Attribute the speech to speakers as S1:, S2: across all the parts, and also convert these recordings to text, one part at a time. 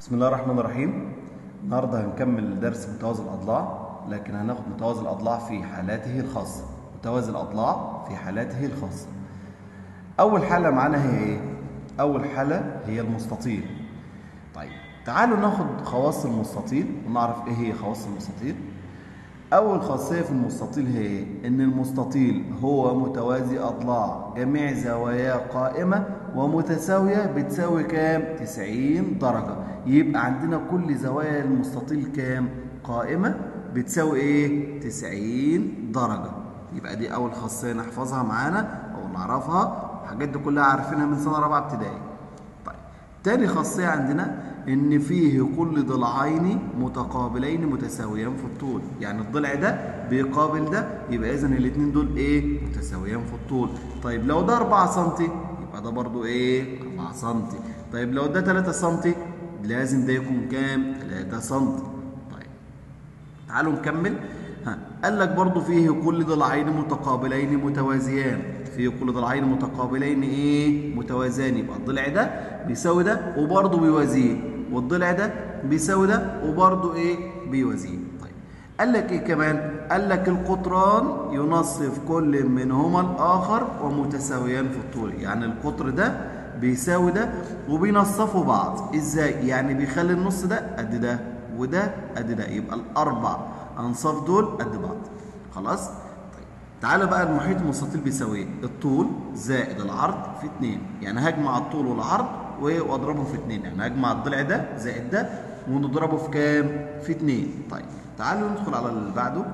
S1: بسم الله الرحمن الرحيم. النهارده هنكمل درس متوازي الأضلاع، لكن هناخد متوازي الأضلاع في حالاته الخاصة. متوازي الأضلاع في حالاته الخاصة. أول حالة معانا هي إيه؟ أول حالة هي المستطيل. طيب تعالوا ناخد خواص المستطيل ونعرف إيه هي خواص المستطيل. أول خاصية في المستطيل هي إيه؟ إن المستطيل هو متوازي أضلاع جميع زواياه قائمة ومتساوية بتساوي كام؟ 90 درجة. يبقى عندنا كل زوايا المستطيل كام؟ قائمة بتساوي إيه؟ 90 درجة. يبقى دي أول خاصية نحفظها معانا أو نعرفها. الحاجات دي كلها عارفينها من سنة رابعة ابتدائي. طيب تاني خاصية عندنا إن فيه كل ضلعين متقابلين متساويان في الطول، يعني الضلع ده بيقابل ده، يبقى إذن الاتنين دول إيه؟ متساويان في الطول. طيب لو ده 4 سم يبقى ده برضو إيه؟ 4 سم. طيب لو ده 3 سم لازم ده يكون كام؟ 3 سم. طيب تعالوا نكمل. قال لك برضو فيه كل ضلعين متقابلين متوازيان. فيه كل ضلعين متقابلين ايه؟ متوازيان. يبقى الضلع ده بيساوي ده وبرضه بيوازيه، والضلع ده بيساوي ده وبرضه ايه؟ بيوازيه. طيب قال لك ايه كمان؟ قال لك القطران ينصف كل منهما الاخر ومتساويان في الطول. يعني القطر ده بيساوي ده وبينصفوا بعض. ازاي؟ يعني بيخلي النص ده قد ده وده قد ده، يبقى الاربع انصاف دول قد بعض. خلاص؟ طيب تعالى بقى المحيط المستطيل بيساوي ايه؟ الطول زائد العرض في 2. يعني هجمع الطول والعرض واضربهم في 2، يعني هجمع الضلع ده زائد ده ونضربه في كام؟ في 2. طيب تعالوا ندخل على اللي بعده.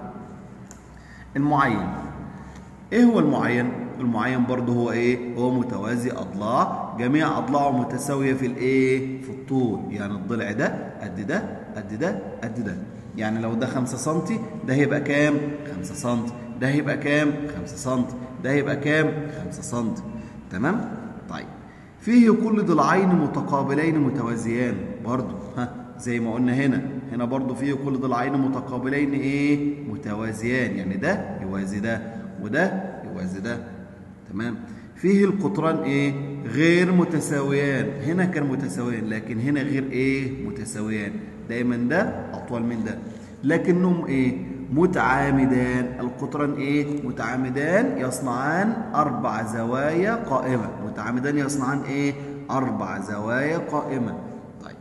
S1: المعين. ايه هو المعين؟ المعين برضه هو ايه؟ هو متوازي اضلاع جميع اضلاعه متساويه في الايه؟ في الطول. يعني الضلع ده قد ده قد ده قد ده. يعني لو ده 5 سم ده هيبقى كام؟ 5 سم. ده هيبقى كام؟ 5 سم. ده هيبقى كام؟ 5 سم. تمام؟ طيب فيه كل ضلعين متقابلين متوازيان برضه زي ما قلنا هنا برضه فيه كل ضلعين متقابلين ايه؟ متوازيان. يعني ده يوازي ده وده يوازي ده. تمام؟ فيه القطران ايه؟ غير متساويان. هنا كان متساويان لكن هنا غير ايه؟ متساويان. دايما ده اطول من ده، لكنهم ايه؟ متعامدان. القطران ايه؟ متعامدان يصنعان 4 زوايا قائمة. متعامدان يصنعان ايه؟ 4 زوايا قائمة. طيب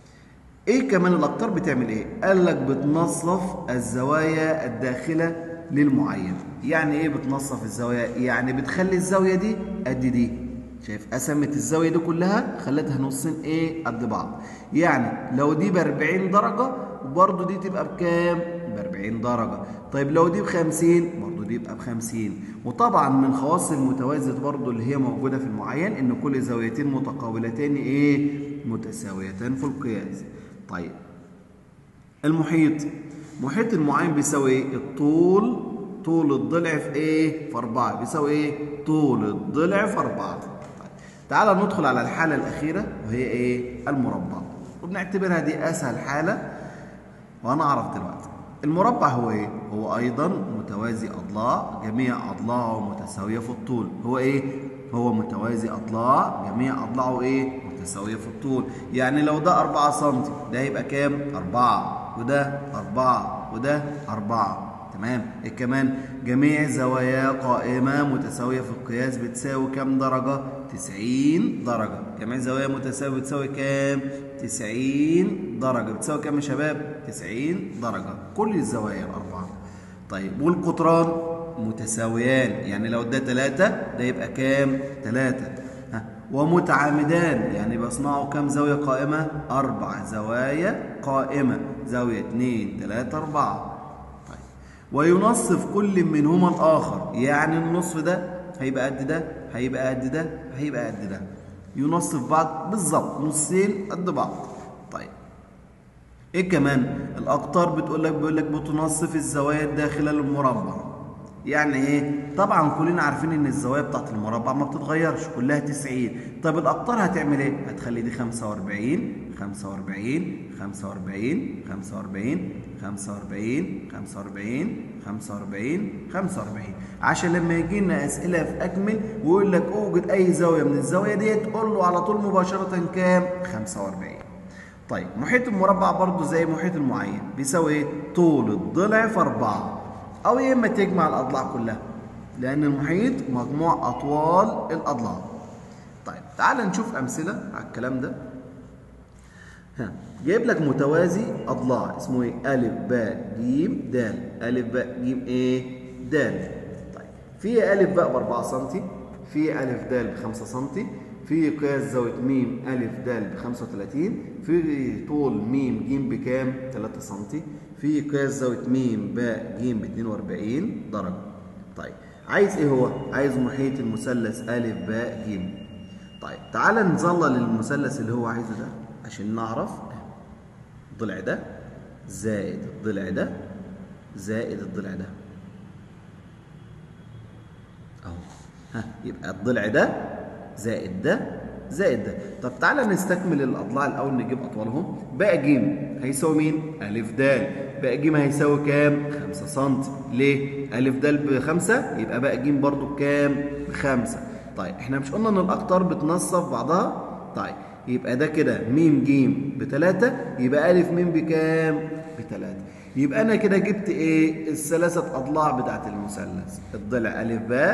S1: ايه كمان الاقطار بتعمل ايه؟ قال لك بتنصف الزوايا الداخلة للمعين. يعني ايه بتنصف الزوايا؟ يعني بتخلي الزاوية دي قد دي. شايف؟ قسمت الزاوية دي كلها خلتها نصين ايه؟ قد بعض. يعني لو دي ب 40 درجة برضه دي تبقى بكام؟ ب 40 درجة. طيب لو دي ب 50 برضه دي يبقى ب 50. وطبعا من خواص المتوازي برضه اللي هي موجودة في المعين ان كل زاويتين متقابلتين ايه؟ متساويتان في القياس. طيب المحيط. محيط المعين بيساوي ايه؟ الطول، طول الضلع في ايه؟ في 4. بيساوي ايه؟ طول الضلع في 4. طيب تعالى ندخل على الحالة الأخيرة وهي ايه؟ المربع. وبنعتبرها دي أسهل حالة وهنعرف دلوقتي. المربع هو ايه؟ هو أيضا متوازي أضلاع جميع أضلاعه متساوية في الطول. هو ايه؟ هو متوازي أضلاع جميع أضلاعه ايه؟ متساوية في الطول. يعني لو ده 4 سم ده هيبقى كام؟ 4. وده 4 وده 4. تمام؟ إيه كمان؟ جميع زوايا قائمة متساوية في القياس بتساوي كام درجة؟ 90 درجة. جميع زوايا متساوية بتساوي كام؟ 90 درجة. بتساوي كام يا شباب؟ 90 درجة. كل الزوايا الأربعة. طيب والقطران متساويان. يعني لو ده 3 ده يبقى كام؟ 3. ومتعامدان. يعني بيصنعوا كام زاوية قائمة؟ 4 زوايا قائمة. زاوية 2 3 4. طيب وينصف كل منهما الآخر. يعني النصف ده هيبقى قد ده هيبقى قد ده هيبقى قد ده. ينصف بعض بالظبط نصين قد بعض. طيب ايه كمان؟ الأقطار بيقول لك بتنصف الزوايا الداخلة للمربع. يعني ايه؟ طبعا كلنا عارفين ان الزوايا بتاعت المربع ما بتتغيرش كلها 90. طب الاقطار هتعمل ايه؟ هتخلي دي 45 45 45 45 45 45 45 45 عشان لما يجي لنا اسئله في اكمل ويقول لك اوجد اي زاويه من الزوايا دي تقول له على طول مباشره كام؟ 45. طيب محيط المربع برضو زي محيط المعين بيساوي ايه؟ طول الضلع في 4. او يا اما تجمع الاضلاع كلها، لان المحيط مجموع اطوال الاضلاع. طيب تعال نشوف امثله على الكلام ده. جايب لك متوازي اضلاع اسمه ايه؟ ا ب ج د. ا ب ج ايه؟ د. طيب في ا ب ب 4 سم، في ا د ب 5 سم، في قياس زاويه م ا د ب 35، في طول م ج بكام؟ 3 سم، في قياس زاويه م ب ج ب 42 درجه. طيب عايز ايه هو؟ عايز محيط المثلث ا ب ج. طيب تعال نظلل المثلث اللي هو عايزه ده عشان نعرف الضلع ده زائد الضلع ده زائد الضلع ده اهو. يبقى الضلع ده زائد ده زائد ده. طب تعالى نستكمل الاضلاع الاول، نجيب اطوالهم. باء ج هيساوي مين؟ ا د. باء ج هيساوي كام؟ 5 سم. ليه؟ ا د ب5 يبقى باء ج برضو بكام؟ ب5. طيب احنا مش قلنا ان الاقطار بتنصف بعضها؟ طيب يبقى ده كده م ج ب3، يبقى ا م بكام؟ ب3. يبقى انا كده جبت ايه؟ الثلاثه اضلاع بتاعت المثلث. الضلع ا باء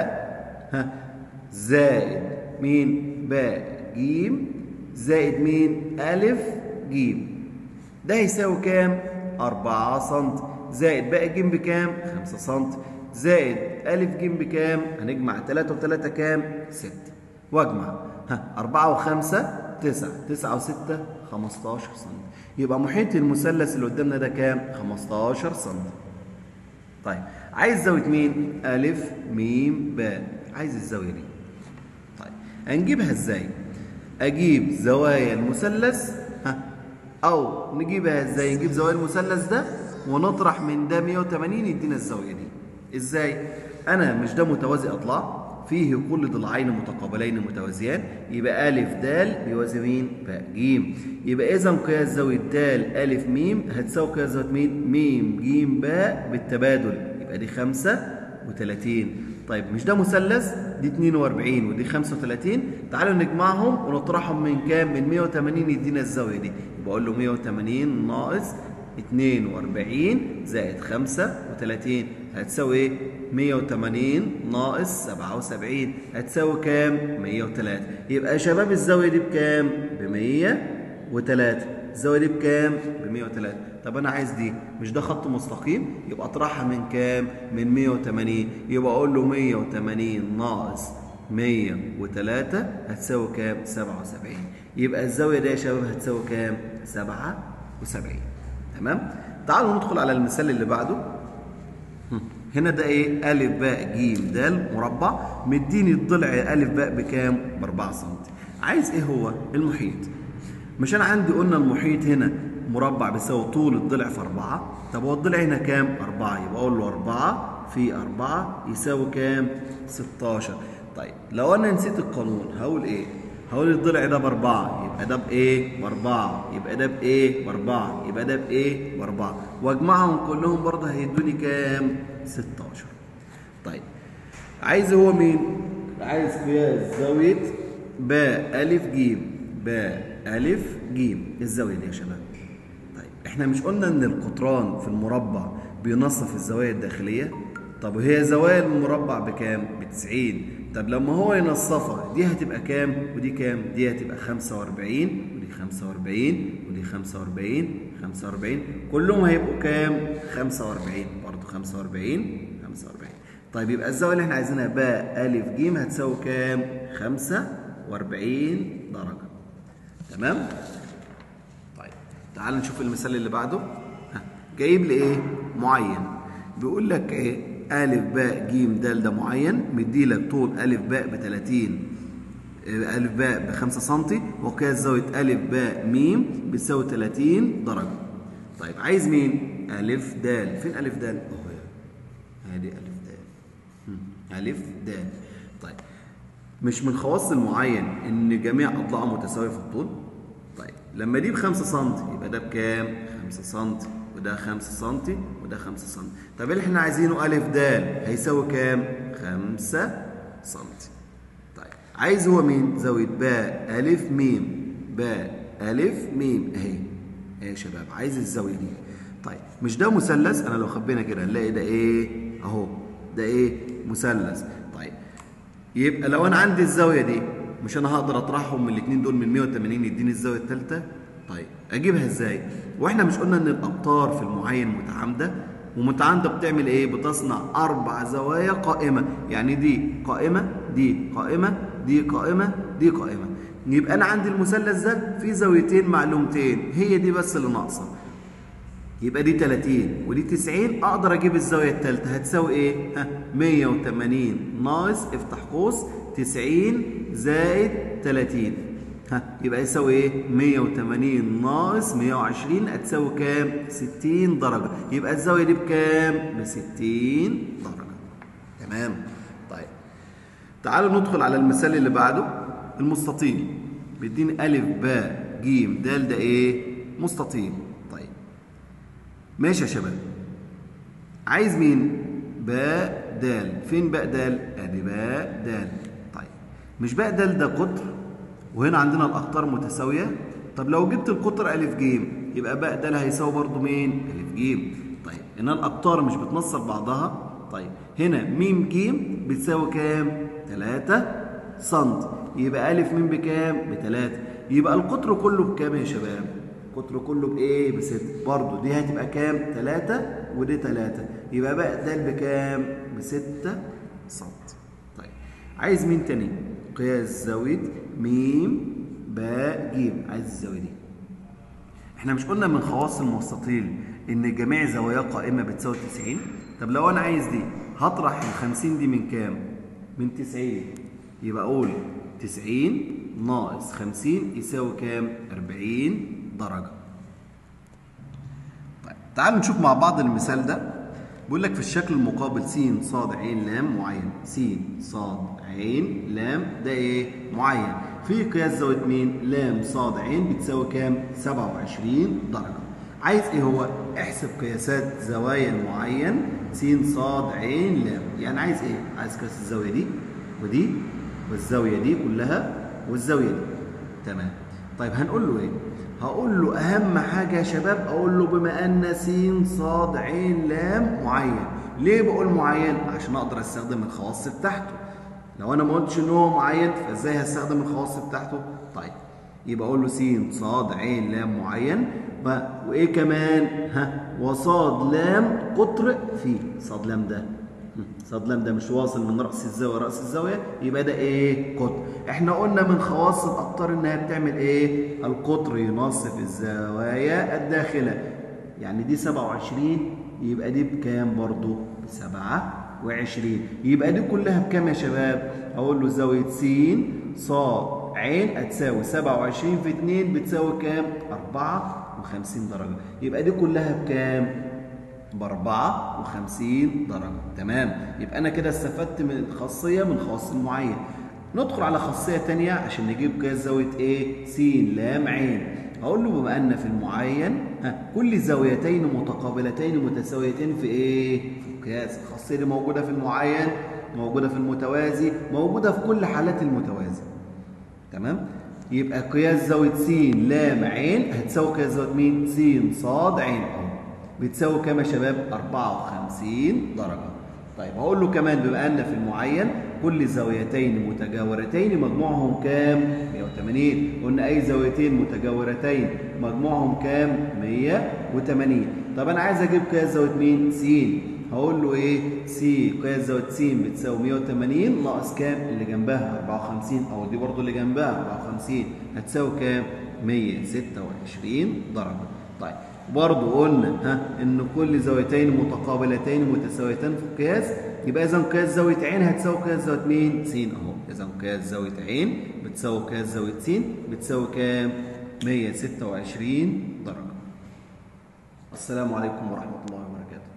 S1: زائد مين؟ باء ج زائد مين؟ ا ج. ده هيساوي كام؟ 4 سم زائد باء ج بكام؟ 5 سم زائد ا ج بكام؟ هنجمع 3 و3 كام؟ 6. واجمع 4 و5 9، 9 و6 15 سم. يبقى محيط المثلث اللي قدامنا ده كام؟ 15 سم. طيب عايز زاوية مين؟ ا م ب. عايز الزاوية دي. طيب هنجيبها ازاي؟ اجيب زوايا المثلث او نجيبها ازاي؟ نجيب زوايا المثلث ده ونطرح من ده 180 يدينا الزاوية دي. ازاي؟ انا مش ده متوازي اضلاع فيه كل ضلعين متقابلين متوازيان، يبقى ا د بيوازي مين؟ باء ج. يبقى اذا قياس زاويه د ا م هتساوي قياس زاويه مين؟ م ج باء بالتبادل، يبقى دي 35. طيب مش ده مثلث؟ دي 42 ودي 35. تعالوا نجمعهم ونطرحهم من كام؟ من 180 يدينا الزاويه دي. يبقى اقول له 180 ناقص 42 زائد 35 هتساوي ايه؟ 180 ناقص 77 هتساوي كام؟ 103. يبقى يا شباب الزاويه دي بكام؟ ب 103. الزاويه دي بكام؟ ب 103. طب انا عايز دي، مش ده خط مستقيم؟ يبقى اطرحها من كام؟ من 180. يبقى اقول له 180 ناقص 103 هتساوي كام؟ 77. يبقى الزاويه دي يا شباب هتساوي كام؟ 77. تمام؟ تعالوا ندخل على المثال اللي بعده. هنا ده ايه؟ ا ب ج د مربع، مديني الضلع ا ب بكام؟ ب 4 سم. عايز ايه هو؟ المحيط. مش انا عندي قلنا المحيط هنا مربع بيساوي طول الضلع في 4. طب هو الضلع هنا كام؟ 4. يبقى اقول له 4 في 4 يساوي كام؟ 16. طيب لو انا نسيت القانون هقول ايه؟ هقول الضلع ده ب4 يبقى ده بايه؟ ب4 يبقى ده بايه؟ ب4 يبقى ده بايه؟ ب4 واجمعهم كلهم برضه هيدوني كام؟ 16. طيب عايز هو مين؟ عايز قياس زاوية باء ا ج. باء ا ج الزاوية دي يا شباب. طيب احنا مش قلنا ان القطران في المربع بينصف الزوايا الداخلية؟ طب وهي زوايا المربع بكام؟ ب90. طب لما هو ينصفها دي هتبقى كام؟ ودي كام؟ دي هتبقى 45 ودي 45 ودي 45 45 كلهم هيبقوا كام؟ 45 برضه 45 45. طيب يبقى الزاوية اللي احنا عايزينها باء ا ج هتساوي كام؟ 45 درجة. تمام؟ طيب تعال نشوف المثال اللي بعده. جايب لي ايه؟ معين. بيقول لك ايه؟ ا ب ج د ده معين، مدي لك طول ا ب ب 30، ا ب ب 5 سم، وقياس زاويه ا ب م بتساوي 30 درجه. طيب عايز مين؟ ا د. فين ا د؟ اهو ادي ا د. ا د. طيب مش من خواص المعين ان جميع اضلاعه متساويه في الطول؟ طيب لما دي ب 5 سم يبقى ده بكام؟ 5 سم وده 5 سم وده 5 سم. طب اللي احنا عايزينه ا د هيساوي كام؟ 5 سم. طيب عايز هو مين؟ زاويه باء ا م. باء ا م اهي ايه يا شباب؟ عايز الزاويه دي. طيب مش ده مثلث؟ انا لو خبينا كده هنلاقي ده ايه اهو، ده ايه مثلث. طيب يبقى لو انا عندي الزاويه دي، مش انا هقدر اطرحهم من الاثنين دول من 180 يديني الزاويه الثالثه؟ طيب اجيبها ازاي؟ واحنا مش قلنا ان الاقطار في المعين متعامده، ومتعامده بتعمل ايه؟ بتصنع 4 زوايا قائمه، يعني دي قائمه، دي قائمه، دي قائمه، دي قائمه. يبقى انا عندي المثلث ده فيه زاويتين معلومتين، هي دي بس اللي ناقصه. يبقى دي 30 ودي 90، اقدر اجيب الزاويه الثالثه هتساوي ايه؟ 180 ناقص افتح قوس 90 زائد 30. يبقى يساوي ايه؟ 180 ناقص 120 هتساوي كام؟ 60 درجه. يبقى الزاويه دي بكام؟ ب 60 درجه. تمام؟ طيب تعالوا ندخل على المثال اللي بعده. المستطيل بيديني ا ب ج د، ده ايه؟ مستطيل. طيب ماشي يا شباب، عايز مين؟ باء د. فين باء د؟ ادي باء د. طيب مش باء د ده قطر، وهنا عندنا الاقطار متساويه. طب لو جبت القطر ا ج يبقى باء د هيساوي برضو مين؟ ا ج. طيب هنا الاقطار مش بتنصب بعضها. طيب هنا م ج بتساوي كام؟ 3 سم. يبقى ا م بكام؟ ب3. يبقى القطر كله بكام يا شباب؟ القطر كله بايه؟ ب6. برضه دي هتبقى كام؟ 3 ودي 3. يبقى باء د بكام؟ ب6 سم. طيب عايز مين تاني؟ قياس زاويه م باء ج. عايز الزاويه دي. احنا مش قلنا من خواص المستطيل ان جميع زواياه قائمه بتساوي 90؟ طب لو انا عايز دي هطرح ال50 دي من كام؟ من 90. يبقى اقول 90 ناقص 50 يساوي كام؟ 40 درجة. طيب تعالوا نشوف مع بعض المثال ده. بيقول لك في الشكل المقابل س ص ع ل معين. س ص ع ل ده ايه؟ معين. في قياس زاوية مين؟ ل ص ع بتساوي كام؟ 27 درجة. عايز ايه هو؟ احسب قياسات زوايا المعين س ص ع ل. يعني عايز ايه؟ عايز قياس الزاوية دي ودي والزاوية دي كلها والزاوية دي. تمام. طيب هنقول له ايه؟ هقول له اهم حاجه يا شباب، اقول له بما ان س ص ع ل معين. ليه بقول معين؟ عشان اقدر استخدم الخواص بتاعته. لو انا ما قلتش ان هو معين فازاي هستخدم الخواص بتاعته؟ طيب يبقى اقول له س ص ع ل معين، وايه كمان؟ وصاد لام قطر فيه. صاد لام ده صاد لام ده مش واصل من رأس الزاوية رأس الزاوية، يبقى ده ايه؟ قطر. احنا قلنا من خواص الأقطار انها بتعمل ايه؟ القطر ينصف الزوايا الداخلة. يعني دي 27 يبقى دي بكام برضو؟ ب 27. يبقى دي كلها بكام يا شباب؟ اقول له زاوية س ص ع هتساوي 27 في 2 بتساوي كام؟ 54 درجة. يبقى دي كلها بكام؟ ب 54 درجة. تمام. يبقى أنا كده استفدت من خاصية من خواص المعين. ندخل على خاصية تانية عشان نجيب قياس زاوية إيه؟ س ل ع. هقول له بما أن في المعين كل زاويتين متقابلتين متساويتين في إيه؟ في القياس. الخاصية دي موجودة في المعين، موجودة في المتوازي، موجودة في كل حالات المتوازي. تمام؟ يبقى قياس زاوية س ل ع هتساوي قياس زاوية مين؟ س ص ع بتساوي كام يا شباب؟ 54 درجة. طيب هقول له كمان بما أن في المعين كل زاويتين متجاورتين مجموعهم كام؟ 180. قلنا أي زاويتين متجاورتين مجموعهم كام؟ 180. طب أنا عايز أجيب قياس زاوية مين؟ س. هقول له إيه؟ س قياس زاوية س بتساوي 180 ناقص كام؟ اللي جنبها 54، أو دي برضو اللي جنبها 54 هتساوي كام؟ 126 درجة. طيب برضه قلنا ان كل زاويتين متقابلتين متساويتين في القياس، يبقى اذا قياس زاويه ع هتساوي قياس زاويه مين؟ س اهو. اذا قياس زاويه ع بتساوي قياس زاويه س بتساوي كام؟ 126 درجه. السلام عليكم ورحمه الله وبركاته.